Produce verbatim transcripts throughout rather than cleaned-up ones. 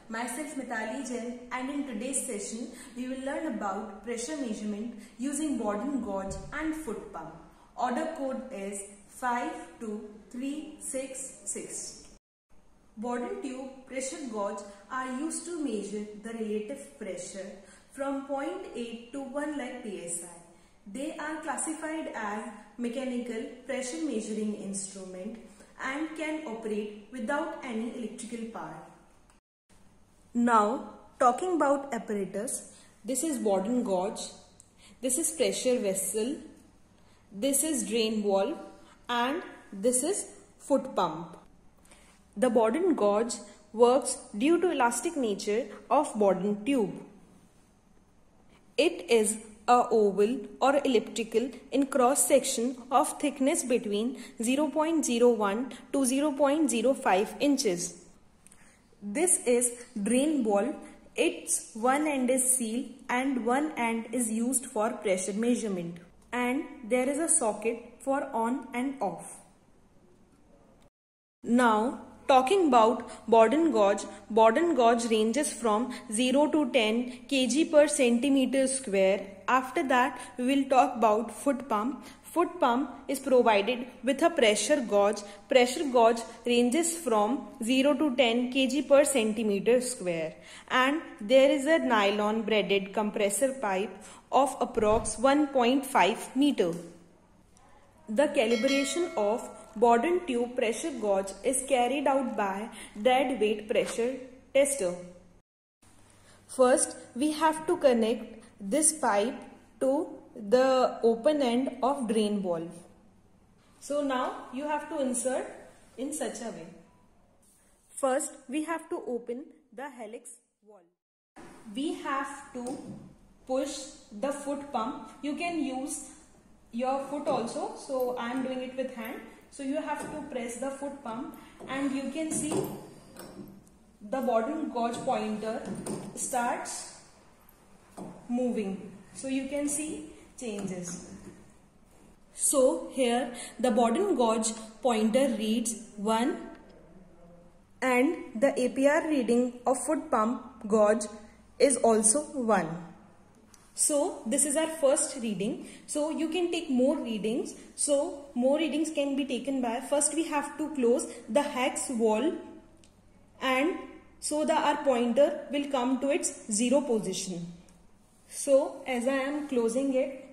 Myself Mithali Jain, and in today's session we will learn about pressure measurement using Borden gauge and foot pump. Order code is five two three six six. Borden tube pressure gauge are used to measure the relative pressure from zero point eight to one lakh P S I. They are classified as mechanical pressure measuring instrument and can operate without any electrical power. Now, talking about apparatus, this is Borden gauge, this is pressure vessel, this is drain valve, and this is foot pump. The Borden gauge works due to elastic nature of Borden tube. It is a oval or elliptical in cross section of thickness between zero point zero one to zero point zero five inches. This is drain valve. Its one end is sealed and one end is used for pressure measurement, and there is a socket for on and off. Now, talking about Borden gauge, Borden gauge ranges from zero to ten kilograms per centimeter square. After that, we will talk about foot pump. Foot pump is provided with a pressure gauge. Pressure gauge ranges from zero to ten kilograms per centimeter square. And there is a nylon braided compressor pipe of approx one point five meter. The calibration of Borden tube pressure gauge is carried out by dead weight pressure tester. First, we have to connect this pipe to the open end of drain valve. So now you have to insert in such a way. First, we have to open the helix valve. We have to push the foot pump. You can use your foot also. So I am doing it with hand. So you have to press the foot pump, and you can see the Borden gauge pointer starts moving. So you can see changes. So here the Borden gauge pointer reads one, and the A P R reading of foot pump gauge is also one. So this is our first reading. So you can take more readings. So more readings can be taken by, first we have to close the hex valve, and so the our pointer will come to its zero position. So as I am closing it,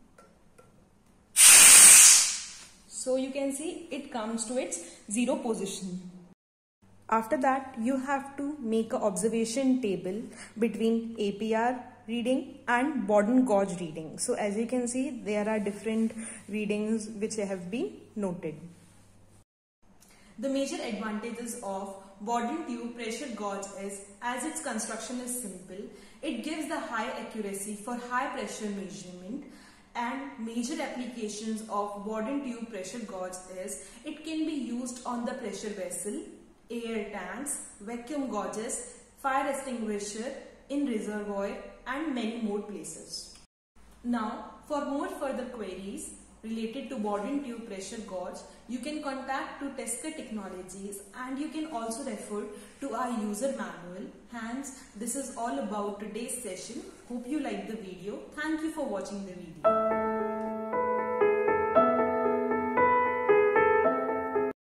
so you can see it comes to its zero position. After that, you have to make an observation table between A P R reading and Borden gauge reading. So as you can see, there are different readings which have been noted. The major advantages of Borden tube pressure gauge is, as its construction is simple, it gives the high accuracy for high pressure measurement. And major applications of Borden tube pressure gauge is, it can be used on the pressure vessel, air tanks, vacuum gauges, fire extinguisher, in reservoir, and many more places. Now, for more further queries related to Borden tube pressure gauge, you can contact to Tesker Technologies, and you can also refer to our user manual. Hence, this is all about today's session. Hope you liked the video. Thank you for watching the video.